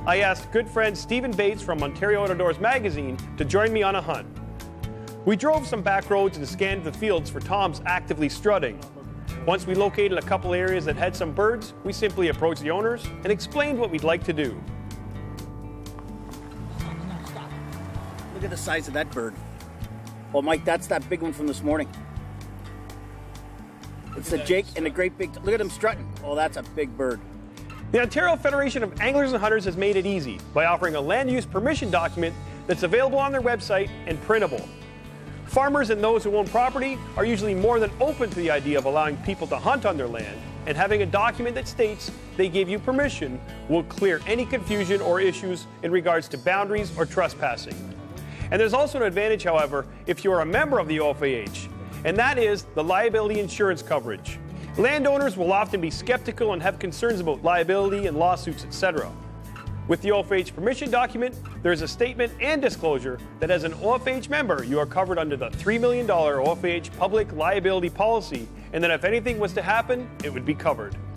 I asked good friend Stephen Bates from Ontario Outdoors magazine to join me on a hunt. We drove some back roads and scanned the fields for toms actively strutting. Once we located a couple areas that had some birds, we simply approached the owners and explained what we'd like to do. Look at the size of that bird. Oh, Mike, that's that big one from this morning. It's the Jake and the great big, look at him strutting. Oh, that's a big bird. The Ontario Federation of Anglers and Hunters has made it easy by offering a land use permission document that's available on their website and printable. Farmers and those who own property are usually more than open to the idea of allowing people to hunt on their land, and having a document that states they gave you permission will clear any confusion or issues in regards to boundaries or trespassing. And there's also an advantage, however, if you're a member of the OFAH, and that is the liability insurance coverage. Landowners will often be skeptical and have concerns about liability and lawsuits, etc. With the OFAH permission document, there is a statement and disclosure that as an OFAH member, you are covered under the $3 million OFAH public liability policy, and that if anything was to happen, it would be covered.